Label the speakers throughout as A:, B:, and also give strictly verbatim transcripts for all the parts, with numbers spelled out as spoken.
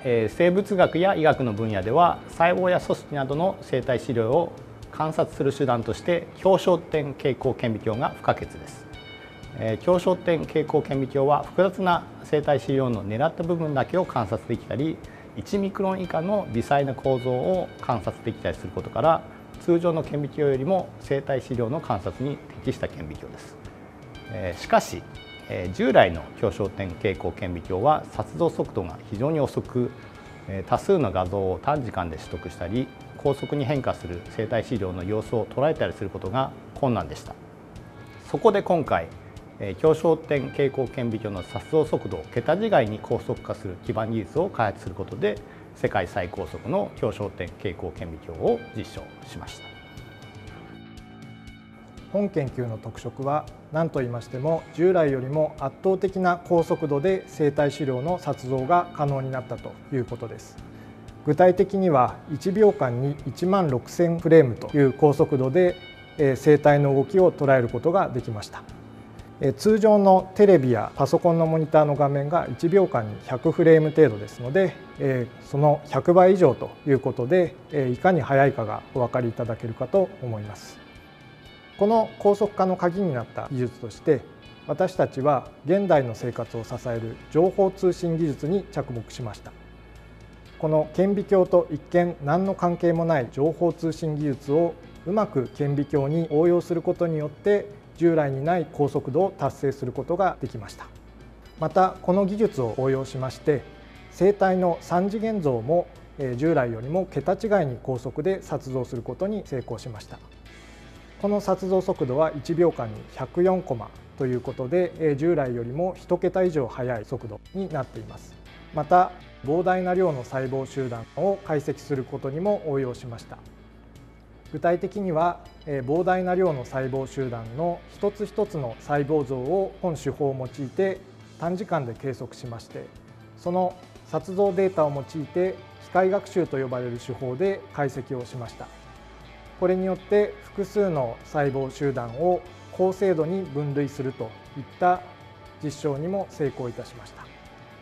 A: 生物学や医学の分野では細胞や組織などの生態資料を観察する手段として強焦点蛍光顕微鏡が不可欠です。強焦点蛍光顕微鏡は複雑な生態資料の狙った部分だけを観察できたり、いちミクロン以下の微細な構造を観察できたりすることから、通常の顕微鏡よりも生態資料の観察に適した顕微鏡です。しかし従来の強焦点蛍光顕微鏡は撮像速度が非常に遅く、多数の画像を短時間で取得したり、高速に変化する生態資料の様子を捉えたりすることが困難でした。そこで今回、強焦点蛍光顕微鏡の撮像速度を桁違いに高速化する基盤技術を開発することで、世界最高速の強焦点蛍光顕微鏡を実証しました。
B: 本研究の特色は何と言いましても、従来よりも圧倒的な高速度で生態資料の撮像が可能になったということです。具体的にはいちびょうかんにいちまんろくせんフレームという高速度で生態の動きを捉えることができました。通常のテレビやパソコンのモニターの画面がいちびょうかんにひゃくフレーム程度ですので、そのひゃくばい以上ということで、いかに速いかがお分かりいただけるかと思います。この高速化の鍵になった技術として、私たちは現代の生活を支える情報通信技術に着目しました。この顕微鏡と一見何の関係もない情報通信技術をうまく顕微鏡に応用することによって、従来にない高速度を達成することができました。またこの技術を応用しまして、生態のさん次元像も従来よりも桁違いに高速で撮像することに成功しました。この撮像速度はいちびょうかんにひゃくよんコマということで、従来よりもいちけた以上速い速度になっています。また膨大な量の細胞集団を解析することにも応用しました。具体的には膨大な量の細胞集団の一つ一つの細胞像を本手法を用いて短時間で計測しまして、その撮像データを用いて機械学習と呼ばれる手法で解析をしました。これによって複数の細胞集団を高精度に分類するといった実証にも成功いたしました。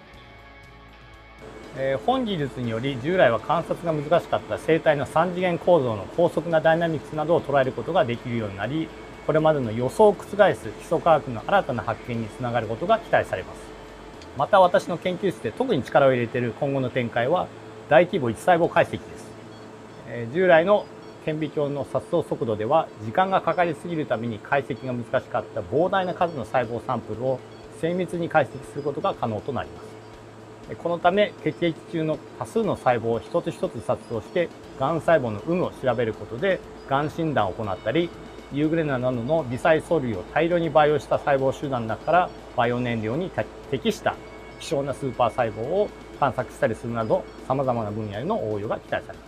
A: 本技術により従来は観察が難しかった生態のさん次元構造の高速なダイナミクスなどを捉えることができるようになり、これまでの予想を覆す基礎科学の新たな発見につながることが期待されます。また私の研究室で特に力を入れている今後の展開は大規模一細胞解析です。従来の顕微鏡の撮像速度では時間がかかりすぎるために解析が難しかった膨大な数の細胞サンプルを精密に解析することが可能となります。このため血液中の多数の細胞を一つ一つ撮像してがん細胞の有無を調べることでがん診断を行ったり、ユーグレナなどの微細素類を大量に培養した細胞集団の中からバイオ燃料に適した希少なスーパー細胞を探索したりするなど、さまざまな分野への応用が期待されます。